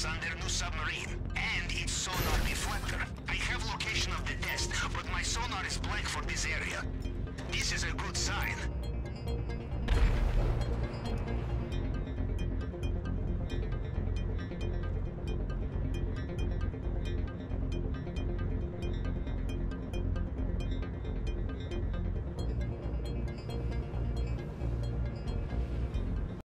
maps on their new submarine, and its sonar deflector. I have location of the test, but my sonar is blank for this area. This is a good sign.